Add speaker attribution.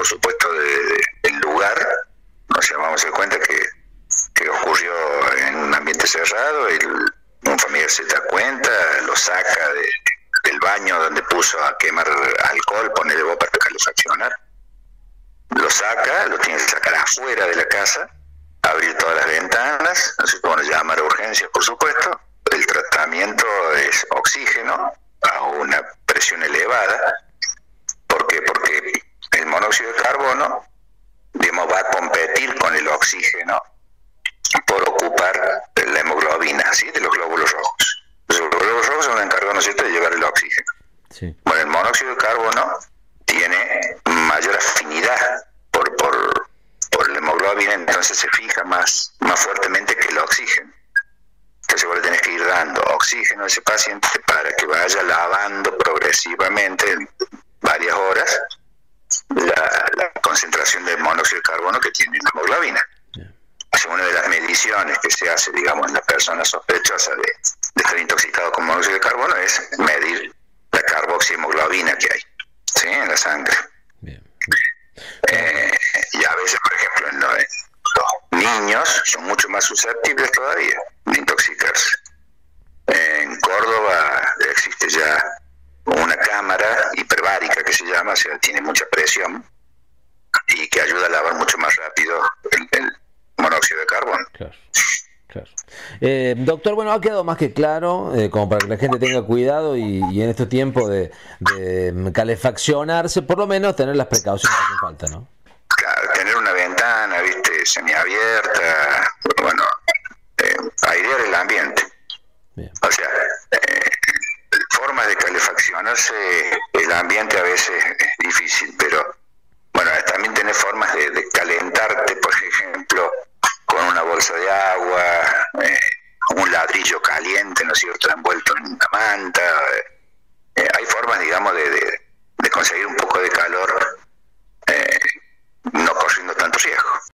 Speaker 1: por supuesto, del lugar. Nos vamos a dar cuenta que ocurrió en un ambiente cerrado, un familiar se da cuenta, lo saca del baño donde puso a quemar alcohol, ponerle vos para calefaccionar, lo saca, lo tiene que sacar afuera de la casa, abrir todas las ventanas, nosotros vamos a llamar a urgencias, por supuesto. El tratamiento es oxígeno a una presión elevada. ¿Por qué? Porque el monóxido de carbono, digamos, va a competir con el oxígeno por ocupar la hemoglobina, ¿sí?, de los glóbulos rojos. Los glóbulos rojos son los encargados, ¿no es cierto?, de llevar el oxígeno. Sí. Bueno, el monóxido de carbono tiene mayor afinidad por la hemoglobina, entonces se fija más fuertemente que el oxígeno. Entonces vos le tenés que ir dando oxígeno a ese paciente para que vaya lavando progresivamente en varias horas la concentración de monóxido de carbono que tiene la hemoglobina. Una de las mediciones que se hace, digamos, en la persona sospechosa de estar intoxicado con monóxido de carbono es medir la carboxihemoglobina que hay, ¿sí?, en la sangre. Bien. Y a veces, por ejemplo, en los niños son mucho más susceptibles todavía de intoxicarse. En Córdoba existe ya una cámara hiperbárica que se llama, o sea, tiene mucha presión y que ayuda a lavar mucho más rápido el monóxido de carbono.
Speaker 2: Claro, claro. Doctor, bueno, ha quedado más que claro, como para que la gente tenga cuidado y en este tiempo de calefaccionarse, por lo menos tener las precauciones que hacen falta, ¿no?
Speaker 1: Claro, tener una ventana, semiabierta, bueno, airear el ambiente. Bien. O sea, formas de calefaccionarse el ambiente a veces es difícil, pero bueno, también tener formas de calentarte, por ejemplo, con una bolsa de agua, un ladrillo caliente, ¿no es cierto?, envuelto en una manta,